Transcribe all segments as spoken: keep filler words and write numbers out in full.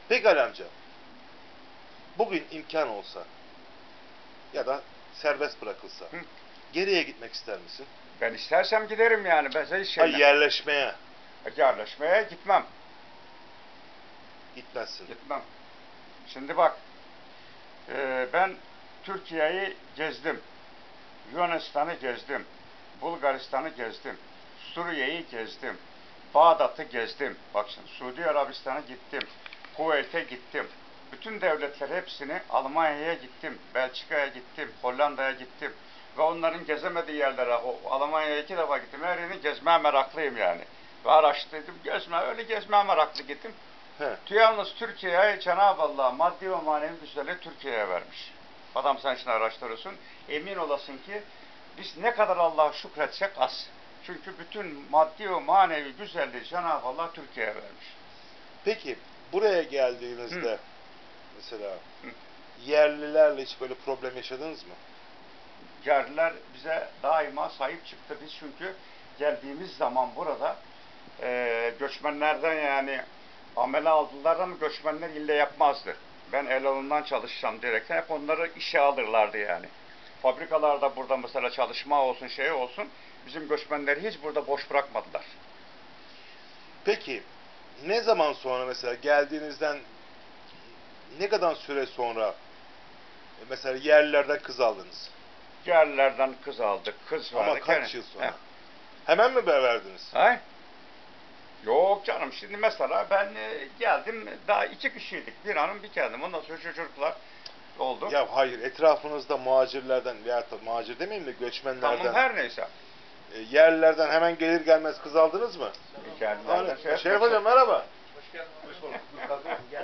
Peki Ali amca, bugün imkan olsa ya da serbest bırakılsa Hı. geriye gitmek ister misin? Ben istersem giderim yani. Ben hiç şey. Hayır, yerleşmeye Yerleşmeye gitmem. gitmezsin. Gitmem. Şimdi bak, e, ben Türkiye'yi gezdim. Yunanistan'ı gezdim. Bulgaristan'ı gezdim. Suriye'yi gezdim. Bağdat'ı gezdim. Bak şimdi Suudi Arabistan'a gittim. Kuveyt'e gittim. Bütün devletler hepsini, Almanya'ya gittim. Belçika'ya gittim. Hollanda'ya gittim. Ve onların gezemediği yerlere, o Almanya'ya iki defa gittim. Her yerini gezmeye meraklıyım yani. Ve araştırdım, gezme, öyle gezmeye meraklı gittim. He. Yalnız Türkiye'ye Cenab-ı Allah maddi ve manevi güzelliği Türkiye'ye vermiş. Adam sen şimdi araştırıyorsun. Emin olasın ki biz ne kadar Allah'a şükretsek az. Çünkü bütün maddi ve manevi güzelliği Cenab-ı Allah Türkiye'ye vermiş. Peki buraya geldiğinizde Hı. mesela Hı. yerlilerle hiç böyle problem yaşadınız mı? Yerliler bize daima sahip çıktı. Biz çünkü geldiğimiz zaman burada e, göçmenlerden yani amele aldılar ama göçmenler ille yapmazdı. Ben el alından çalışacağım direkt. Hep onları işe alırlardı yani. Fabrikalarda burada mesela çalışma olsun, şey olsun, bizim göçmenleri hiç burada boş bırakmadılar. Peki ne zaman sonra mesela geldiğinizden ne kadar süre sonra e, mesela yerlilerden kız aldınız? Yerlilerden kız aldık, kız verdik. Ama kaç yani. yıl sonra? He. Hemen mi verdiniz? Hay? Yok canım, şimdi mesela ben e, geldim, daha iki kişiydik. Bir hanım bir kendim. Ondan sonra çocuklar oldu. Ya hayır, etrafınızda muhacirlerden veya da muhacir demeyeyim de göçmenlerden, Tamam, her neyse. e, yerlilerden hemen gelir gelmez kız aldınız mı? Yerlilerden Hani, şey Şerif Hocam merhaba. Hoş geldin. Hoş bulduk. Dur kalkıyorum, gel.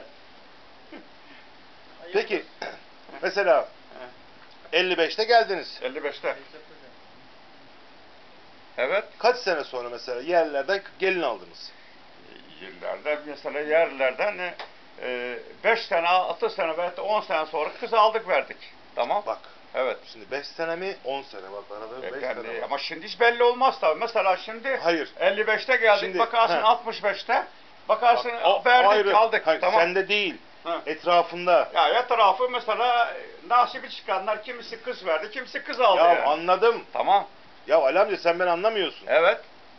Peki mesela elli beşte geldiniz. elli beşte. Evet. Kaç sene sonra mesela yerlilerden gelin aldınız? Yıllarda mesela yerlilerden e, beş tane, altı sene belki on sene sonra kız aldık verdik. Tamam. Bak. Evet. Şimdi beş sene mi on sene bak arada E, beş yani, sene var. ama şimdi hiç belli olmaz tabii. Mesela şimdi Hayır. elli beşte geldik, Şimdi, bakarsın he. altmış beşte, bakarsın Bak, o- verdik ayrı. aldık. Hayır, tamam. sende değil. He. Etrafında. Ya etrafı mesela nasibi çıkanlar kimisi kız verdi, kimisi kız aldı Ya yani. anladım. Tamam. Ya Ali amca sen beni anlamıyorsun. Evet.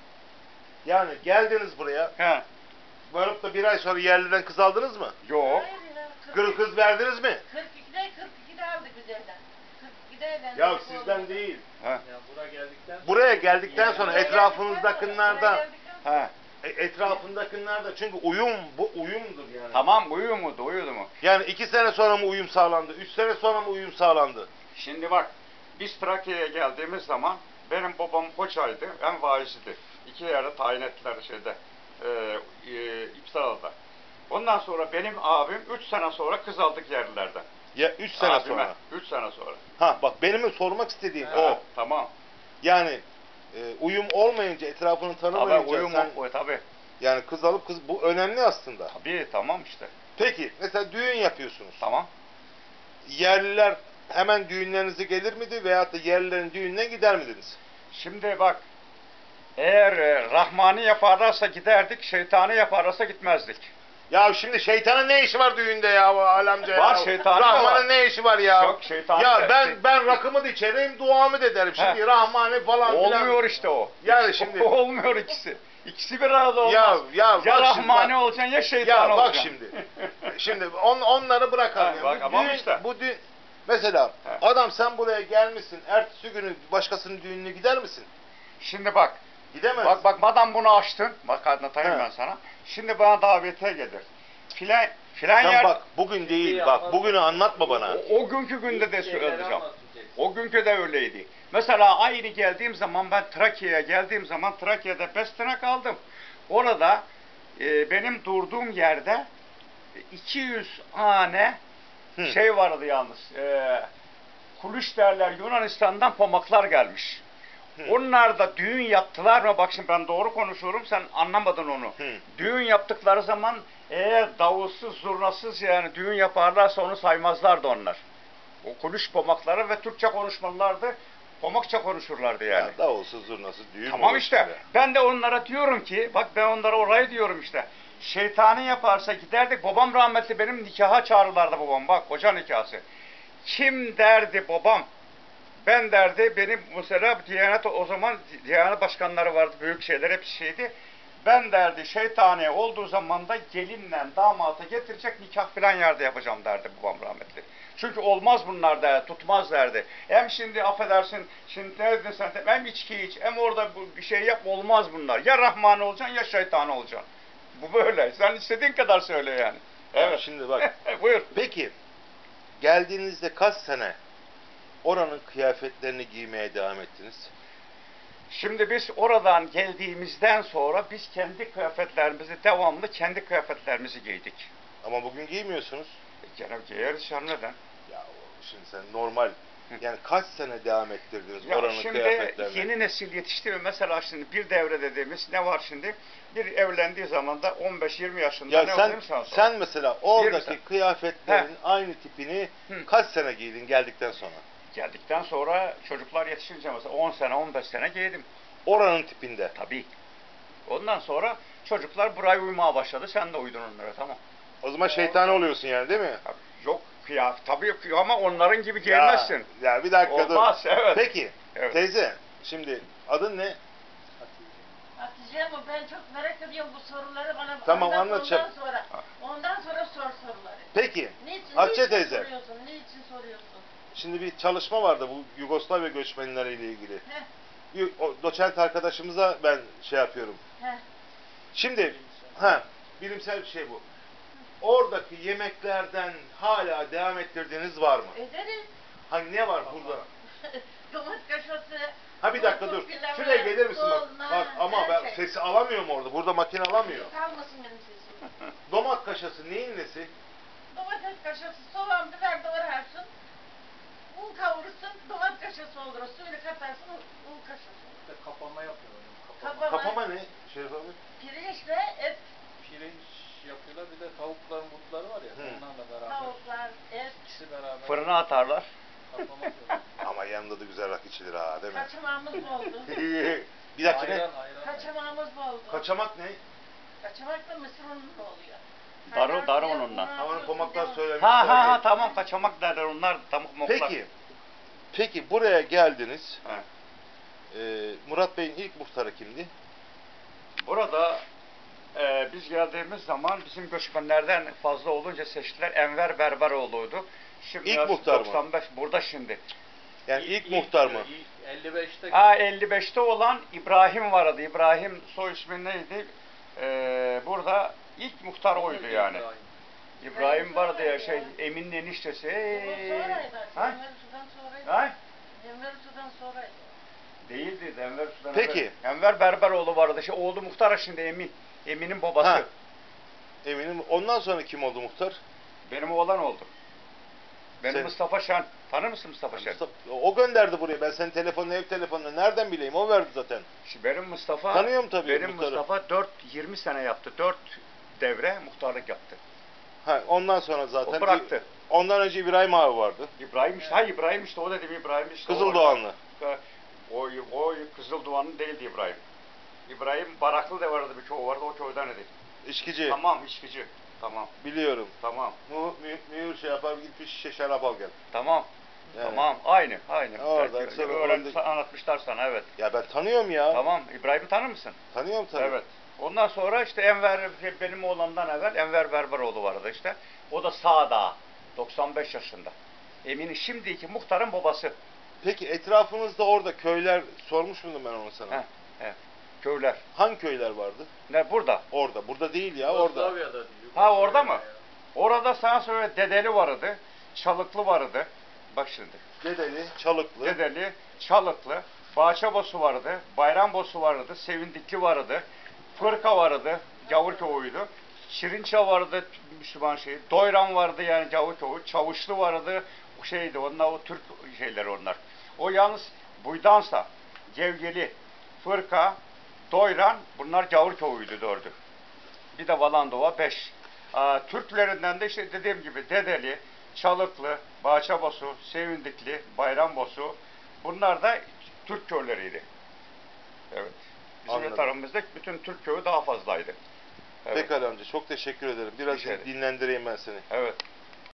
Yani geldiniz buraya. He. Varıp da bir ay sonra yerliden kız aldınız mı? Yok. Kız kız verdiniz mi? kırk ikide kırk ikide aldık biz evden. kırk ikide evlendik. Ya sizden değil. He. Ya buraya geldikten sonra... Buraya geldikten sonra Buraya etrafınızdakilerden, geldikten sonra- He. e, etrafındakilerden çünkü uyum bu uyumdur yani. Tamam, uyuyor mu? Uyuyordu mu? Yani iki sene sonra mı uyum sağlandı? Üç sene sonra mı uyum sağlandı? Şimdi bak, biz Trakya'ya geldiğimiz zaman benim babam hocaydı, ben vaizdi. İki yerde tayin ettiler şeyde, e, e, İpsala'da. Ondan sonra benim abim üç sene sonra kız aldık yerlilerden. Ya üç sene Abime, sonra. Üç sene sonra. Ha bak benim sormak istediğim Ha, o. Tamam. Yani e, uyum olmayınca, etrafını Tabii tanımayınca uyum sen o, tabii. yani kız alıp kız bu önemli aslında. Tabii, tamam işte. Peki mesela düğün yapıyorsunuz. Tamam. Yerliler hemen düğünlerinize gelir miydi veyahut da yerlilerin düğününe gider miydiniz? Şimdi bak, eğer e, Rahmani yaparlarsa giderdik, şeytani yaparlarsa gitmezdik. Ya şimdi şeytanın ne işi var düğünde ya alemce Var, ya? şeytanı da Rahman'ın var. ne işi var ya? Yok, şeytanı Ya da- ben şey- ben rakımı da içerim, duamı da ederim. Şimdi He. Rahmani falan filan. Olmuyor işte o. Yani şimdi- Olmuyor ikisi. İkisi bir arada olmaz. Ya ya Ya bak şimdi Rahmani bak. olacaksın ya şeytan Ya bak olacaksın. şimdi. Şimdi on, onları bırakalım. Ha, yani. bak, Bu ama düğün- işte. Bu düğün, mesela He. adam sen buraya gelmişsin, ertesi günü başkasının düğününe gider misin? Şimdi bak, Gidemez. bak bak madem bunu açtın, bak anlatayım He. ben sana. Şimdi bana davete gelir. Filan filan Sen yer, bak bugün değil bak, bugünü anlatma bana. o, o günkü günde de Şeyleri söyleyeceğim. anlatmayacaksın. O günkü de öyleydi. Mesela aynı geldiğim zaman, ben Trakya'ya geldiğim zaman Trakya'da beş sene kaldım. Orada e, benim durduğum yerde iki yüz hane Hı. şey vardı yalnız. E, kuluş derler, Yunanistan'dan pomaklar gelmiş. Hı. Onlar da düğün yaptılar mı? Bak şimdi ben doğru konuşuyorum, sen anlamadın onu. Hı. Düğün yaptıkları zaman eğer davulsuz, zurnasız yani düğün yaparlarsa onu saymazlardı onlar. O kuluş pomakları ve Türkçe konuşmalılardı. Pomakça konuşurlardı yani. Ya davulsuz zurnasız düğün Tamam olur işte. şimdi. Ben de onlara diyorum ki, bak ben onlara orayı diyorum işte. Şeytani yaparsa giderdik. Babam rahmetli benim nikaha çağırırlardı babam. Bak koca nikahı. Kim derdi babam? Ben derdi benim mesela Diyanet o zaman Diyanet başkanları vardı. Büyük şeyler hepsi şeydi. Ben derdi şeytani olduğu zaman da gelinle damatı getirecek nikah filan yerde yapacağım derdi babam rahmetli. Çünkü olmaz bunlar derdi, tutmaz derdi. Hem şimdi affedersin, şimdi ne dedin sen, hem içki iç, hem orada bir şey yap, olmaz bunlar. Ya Rahman olacaksın ya şeytan olacaksın. Bu böyle. Sen istediğin kadar söyle yani. Evet. Şimdi bak. Buyur. Peki geldiğinizde kaç sene oranın kıyafetlerini giymeye devam ettiniz? Şimdi biz oradan geldiğimizden sonra biz kendi kıyafetlerimizi devamlı kendi kıyafetlerimizi giydik. Ama bugün giymiyorsunuz. E, gene giyeriz canım neden? Ya şimdi sen normal yani kaç sene devam ettirdiniz Ya oranın şimdi kıyafetlerini? yeni nesil yetişti mi? Mesela şimdi bir devre dediğimiz ne var şimdi? Bir evlendiği zaman da on beş yirmi yaşında Ya ne sen oluyor sen sor. sen mesela oradaki sene. kıyafetlerin He. aynı tipini Hı. kaç sene giydin geldikten sonra? Geldikten sonra çocuklar yetişince mesela on sene on beş sene giydim. Oranın tipinde. Tabii. Ondan sonra çocuklar buraya uymaya başladı. Sen de uydun onlara tamam. O zaman şeytani oluyorsun yani değil mi? Tabii, yok kıyafet tabii yok ama onların gibi giyinmezsin. Ya, ya bir dakika dur. Olmaz evet. Peki Evet. teyze şimdi adın ne? Hatice ama ben çok merak ediyorum bu soruları bana. Tamam, ondan, anlatacağım. Ondan sonra, ondan sonra sor soruları. Peki Niçin, Hatice niçin teyze. soruyorsun? Niçin soruyorsun? Şimdi bir çalışma vardı bu Yugoslavya göçmenleriyle ilgili. Heh, Y- O doçent arkadaşımıza ben şey yapıyorum. heh. Şimdi ha bilimsel bir şey bu. Oradaki yemeklerden hala devam ettirdiğiniz var mı? Ederiz. Hani ne var burada? Domates kaşası. Ha bir dakika dur. bulgur pilavı, Şuraya gelir misin bak? dolma, Bak ama her ben şey. sesi alamıyorum orada. Burada makine alamıyor. Kalmasın benim sesim. Domat kaşası neyin nesi? Domates kaşası, soğan, biber doğrarsın. Un kavurursun, domates kaşası olur. Suyunu katarsın, un kaşası olur. İşte kapama yapıyorlar. Kapama. Kapama. Kapama ne? Şerif abi. Pirinçle et, Pirinç yapıyorlar. Bir de tavukların butları var ya. Hı. Onlarla beraber. tavuklar, et, İkisi beraber. Fırına atarlar. Kapama yapıyorlar. Ama yanında da güzel rakı içilir ha değil mi? kaçamağımız oldu. Bir dakika ne? Ayran, ayran. Kaçamağımız oldu. Kaçamak ne? Kaçamak da mısır unlu oluyor. Darı- Kaynar darı suya unundan. unu Havanın atıyorsun, pomaklar devam. söylemişler. Ha ha ha ya. tamam kaçamak derler onlar tamam moklar. Peki. Peki buraya geldiniz. Ha. Ee, Murat Bey'in ilk muhtarı kimdi? Burada e, biz geldiğimiz zaman bizim göçmenlerden fazla olunca seçtiler. Enver Berberoğlu'ydu. Şimdi İlk yaş muhtar mı? doksan beş burada şimdi. Yani ilk, muhtar mı? ilk elli beşte. Ha elli beşte olan İbrahim vardı. İbrahim soy ismi neydi? Ee, burada ilk muhtar oydu yani. İbrahim vardı ya şey Emin'in eniştesi. Bu sonraydı. Ha? Enver Su'dan sonraydı. Ha? Enver Su'dan sonraydı. Değildi Enver Sultan. Peki. Enver Berberoğlu vardı. Şey, oldu muhtar şimdi Emin. Emin'in babası. Ha. Eminim. Ondan sonra kim oldu muhtar? Benim oğlan oldu. Benim Sen- Mustafa Şen. Tanır mısın Mustafa Şen? Mustafa- o gönderdi buraya. Ben senin telefonunu, ev telefonunu nereden bileyim? O verdi zaten. Şimdi benim Mustafa Tanıyorum tabii Benim muhtarı. Mustafa dört yirmi sene yaptı. dört devre muhtarlık yaptı. Ha, ondan sonra zaten. O bıraktı. Ondan önce İbrahim abi vardı. İbrahim işte, ha İbrahim işte o dedim İbrahim işte. o Kızıldoğanlı. orada. O, o Kızıldoğanlı değildi İbrahim. İbrahim Baraklı da vardı bir çoğu vardı o köyden dedi. İçkici. Tamam içkici. Tamam. Biliyorum. Tamam. Mu, mü, mühür şey yapar git bir şişe şarap al gel. Tamam. Yani. Tamam. Aynı. Aynı. Orada, Belki sonra öğren- orada- anlatmışlar sana evet. Ya ben tanıyorum ya. Tamam. İbrahim'i tanır mısın? Tanıyorum tabii. Evet. Ondan sonra işte Enver benim oğlandan evvel Enver Berberoğlu vardı işte. O da sağda. doksan beş yaşında. Emin'in şimdiki muhtarın babası. Peki etrafınızda orada köyler sormuş muydum ben onu sana? He, he. Köyler. Hangi köyler vardı? Ne burada? Orada. Burada değil ya orada. Yugoslavya'da diyor. Ha, orada mı? Yugoslavya'da Orada sana söyle Dedeli vardı. Çalıklı vardı. Bak şimdi. Dedeli, Çalıklı. Dedeli, Çalıklı, Bahçebosu vardı, Bayrambosu vardı, Sevindikli vardı, Fırka vardı, Gavur köyüydü. Şirinçe vardı, Müslüman şeyi. Doyran vardı yani Gavur köyü. Çavuşlu vardı, o şeydi onlar o Türk şeyleri onlar. O yalnız Buydansa, Gevgeli, Fırka, Doyran bunlar Gavur köyüydü dördü. Bir de Valandova beş. Aa, Türklerinden de işte dediğim gibi Dedeli, Çalıklı, Bahçebosu, Sevindikli, Bayrambosu bunlar da Türk köyleriydi. Evet. Bizim Anladım. tarafımızda bütün Türk köyü daha fazlaydı. Evet. Pekala amca çok teşekkür ederim. Biraz Rica ederim. dinlendireyim ben seni. Evet.